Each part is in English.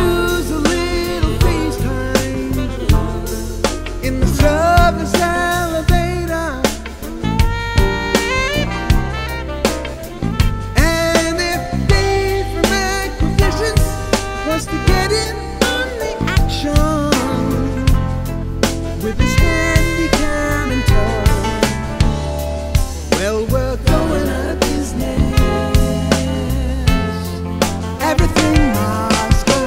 use a little FaceTime in the service elevator. And if Dave from Acquisitions was to get in on the action with his handy cam and tow, well, we're going out of business. Everything must go.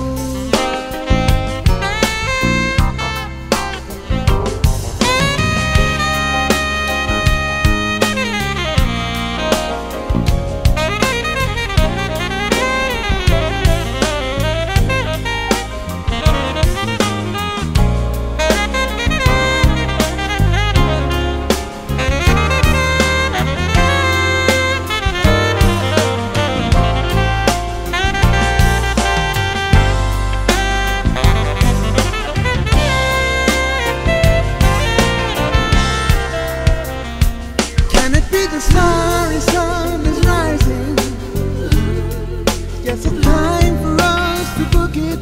The starry sun is rising. Yes, it's time for us to book it.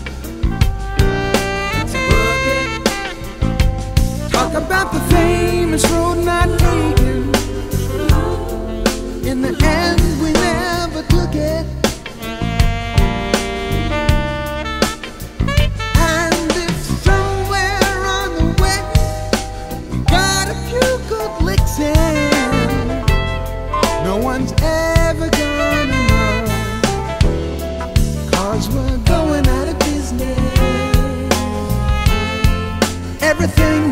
Talk about the famous road not taken. In the end, we never took it. And if somewhere on the way we got a few good licks in, no one's ever gonna know, 'cause we're going out of business. Everything